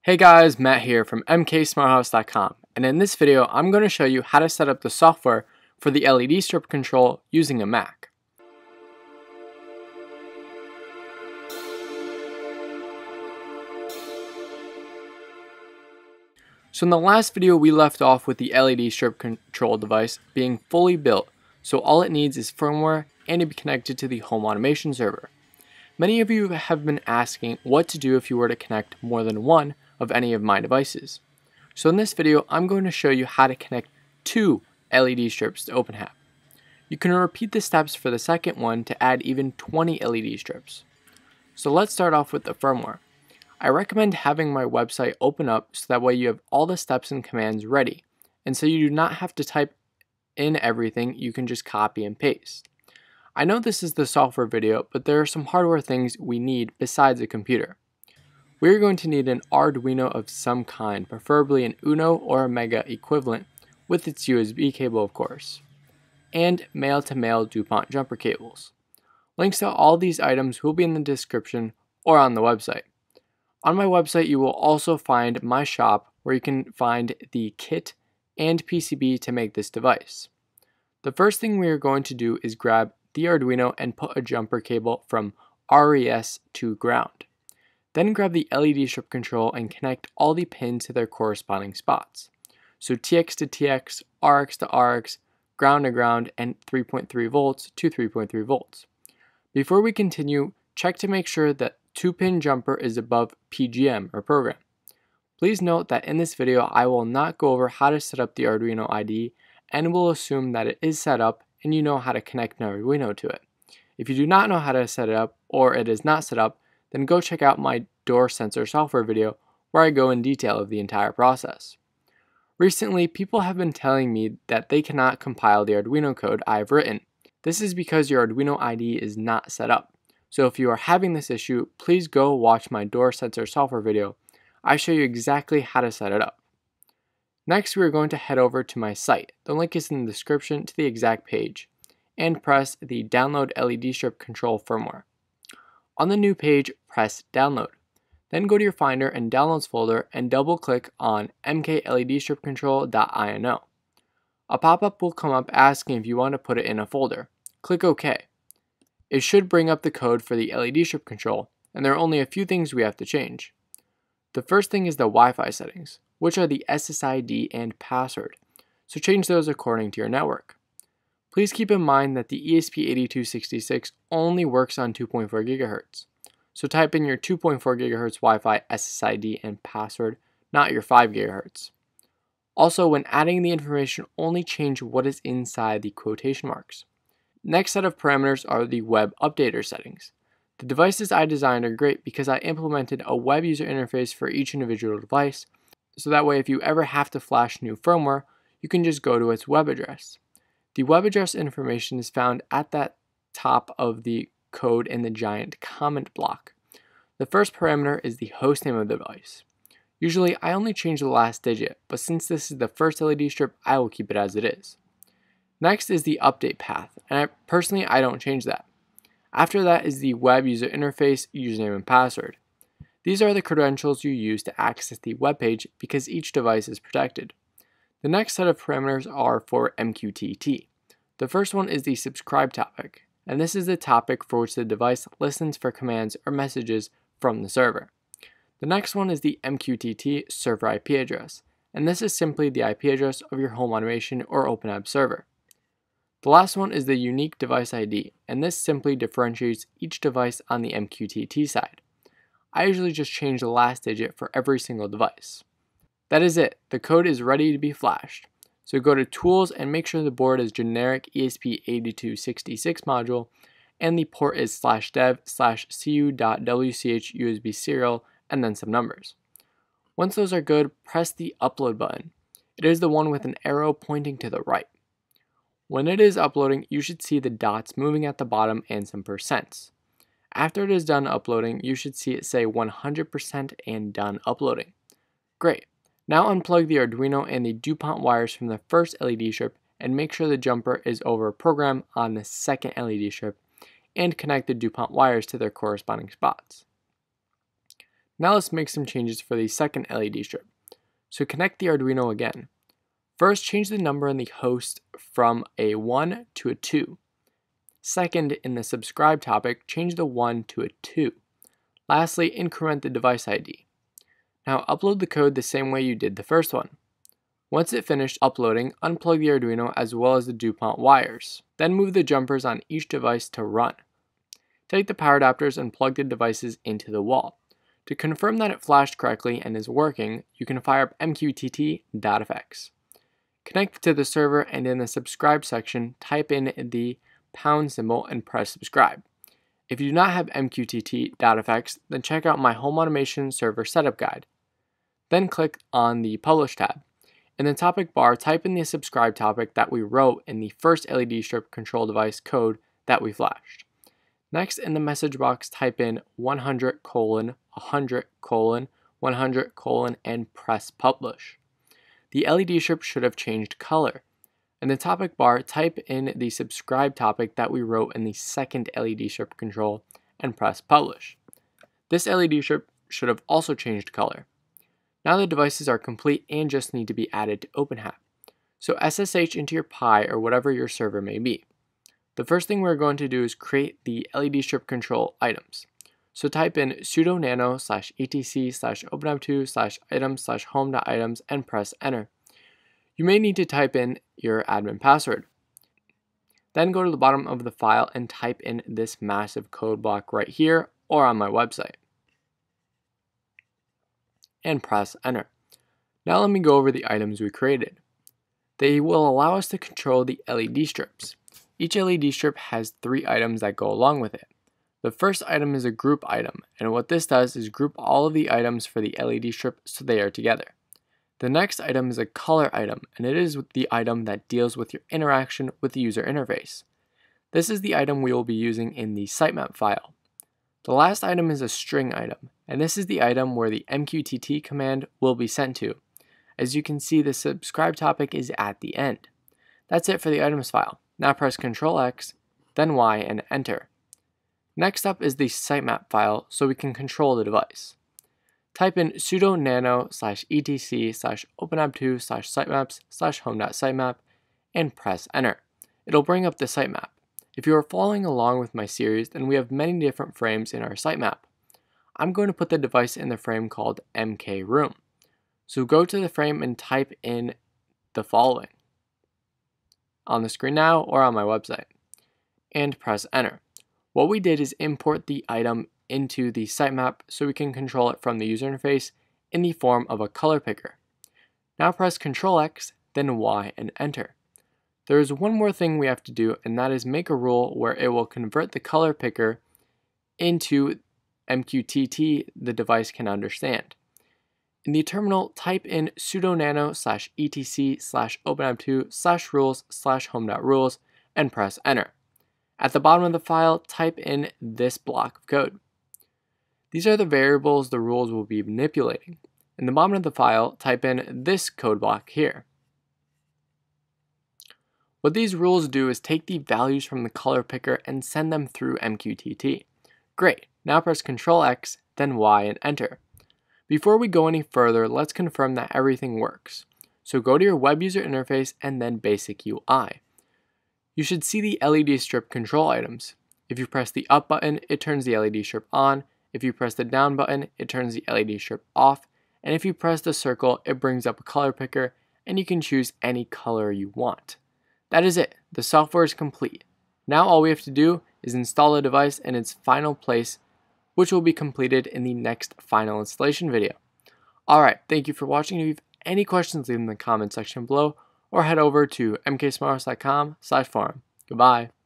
Hey guys, Matt here from MK-SmartHouse.com, and in this video I'm going to show you how to set up the software for the LED strip control using a Mac. So in the last video we left off with the LED strip control device being fully built, so all it needs is firmware and to be connected to the home automation server. Many of you have been asking what to do if you were to connect more than one of any of my devices. So in this video, I'm going to show you how to connect 2 LED strips to OpenHAB. You can repeat the steps for the second one to add even 20 LED strips. So let's start off with the firmware. I recommend having my website open up so that way you have all the steps and commands ready, and so you do not have to type in everything, you can just copy and paste. I know this is the software video, but there are some hardware things we need besides a computer. We are going to need an Arduino of some kind, preferably an Uno or a Mega equivalent with its USB cable of course, and male-to-male DuPont jumper cables. Links to all these items will be in the description or on the website. On my website you will also find my shop where you can find the kit and PCB to make this device. The first thing we are going to do is grab the Arduino and put a jumper cable from RES to ground. Then grab the LED strip control and connect all the pins to their corresponding spots. So TX to TX, RX to RX, ground to ground, and 3.3 volts to 3.3 volts. Before we continue, check to make sure that 2-pin jumper is above PGM or program. Please note that in this video I will not go over how to set up the Arduino IDE and will assume that it is set up and you know how to connect an Arduino to it. If you do not know how to set it up or it is not set up, then go check out my door sensor software video where I go in detail of the entire process. Recently, people have been telling me that they cannot compile the Arduino code I have written. This is because your Arduino IDE is not set up. So if you are having this issue, please go watch my door sensor software video. I show you exactly how to set it up. Next, we are going to head over to my site. The link is in the description to the exact page, and press the Download LED Strip Control Firmware. On the new page, press Download. Then go to your Finder and Downloads folder and double-click on mkledstripcontrol.ino. A pop-up will come up asking if you want to put it in a folder. Click OK. It should bring up the code for the LED strip control, and there are only a few things we have to change. The first thing is the Wi-Fi settings, which are the SSID and password, so change those according to your network. Please keep in mind that the ESP8266 only works on 2.4 GHz, so type in your 2.4 GHz Wi-Fi SSID and password, not your 5 GHz. Also, when adding the information, only change what is inside the quotation marks. Next set of parameters are the web updater settings. The devices I designed are great because I implemented a web user interface for each individual device, so that way if you ever have to flash new firmware, you can just go to its web address. The web address information is found at the top of the code in the giant comment block. The first parameter is the host name of the device. Usually I only change the last digit, but since this is the first LED strip, I will keep it as it is. Next is the update path, and personally I don't change that. After that is the web user interface, username and password. These are the credentials you use to access the web page because each device is protected. The next set of parameters are for MQTT. The first one is the subscribe topic, and this is the topic for which the device listens for commands or messages from the server. The next one is the MQTT server IP address, and this is simply the IP address of your home automation or OpenHAB server. The last one is the unique device ID, and this simply differentiates each device on the MQTT side. I usually just change the last digit for every single device. That is it. The code is ready to be flashed. So go to Tools and make sure the board is generic ESP8266 module and the port is /dev/cu.wch USB serial and then some numbers. Once those are good, press the upload button. It is the one with an arrow pointing to the right. When it is uploading, you should see the dots moving at the bottom and some percents. After it is done uploading, you should see it say 100% and done uploading. Great. Now unplug the Arduino and the DuPont wires from the first LED strip and make sure the jumper is over a program on the second LED strip and connect the DuPont wires to their corresponding spots. Now let's make some changes for the second LED strip. So connect the Arduino again. First, change the number in the host from a 1 to a 2. Second, in the subscribe topic, change the 1 to a 2. Lastly, increment the device ID. Now upload the code the same way you did the first one. Once it finished uploading, unplug the Arduino as well as the DuPont wires. Then move the jumpers on each device to run. Take the power adapters and plug the devices into the wall. To confirm that it flashed correctly and is working, you can fire up MQTT.fx. Connect to the server and in the subscribe section, type in the pound symbol and press subscribe. If you do not have MQTT.fx, then check out my home automation server setup guide. Then click on the Publish tab. In the topic bar, type in the subscribe topic that we wrote in the first LED strip control device code that we flashed. Next, in the message box, type in 100:100:100: and press Publish. The LED strip should have changed color. In the topic bar, type in the subscribe topic that we wrote in the second LED strip control and press Publish. This LED strip should have also changed color. Now the devices are complete and just need to be added to OpenHAB. So SSH into your Pi or whatever your server may be. The first thing we're going to do is create the LED strip control items. So type in sudo nano /etc/openhab2/items/home.items and press enter. You may need to type in your admin password. Then go to the bottom of the file and type in this massive code block right here or on my website. And press enter. Now let me go over the items we created. They will allow us to control the LED strips. Each LED strip has 3 items that go along with it. The first item is a group item, and what this does is group all of the items for the LED strip so they are together. The next item is a color item, and it is the item that deals with your interaction with the user interface. This is the item we will be using in the sitemap file. The last item is a string item, and this is the item where the MQTT command will be sent to. As you can see, the subscribe topic is at the end. That's it for the items file. Now press Ctrl X, then Y and enter. Next up is the sitemap file so we can control the device. Type in sudo nano /etc/openhab2/sitemaps/home.sitemap and press enter. It'll bring up the sitemap. If you are following along with my series, then we have many different frames in our sitemap. I'm going to put the device in the frame called MK room. So go to the frame and type in the following on the screen now or on my website and press enter. What we did is import the item into the sitemap so we can control it from the user interface in the form of a color picker. Now press Ctrl X, then Y and enter. There is one more thing we have to do, and that is make a rule where it will convert the color picker into MQTT the device can understand. In the terminal, type in sudo nano /etc/openhab2/rules/home.rules and press enter. At the bottom of the file, type in this block of code. These are the variables the rules will be manipulating. In the bottom of the file, type in this code block here. What these rules do is take the values from the color picker and send them through MQTT. Great, now press Ctrl X, then Y and enter. Before we go any further, let's confirm that everything works. So go to your web user interface and then basic UI. You should see the LED strip control items. If you press the up button, it turns the LED strip on. If you press the down button, it turns the LED strip off. And if you press the circle, it brings up a color picker and you can choose any color you want. That is it. The software is complete. Now all we have to do is install the device in its final place, which will be completed in the next final installation video. Alright, thank you for watching. If you have any questions, leave them in the comment section below or head over to mksmarthouse.com/forum. Goodbye.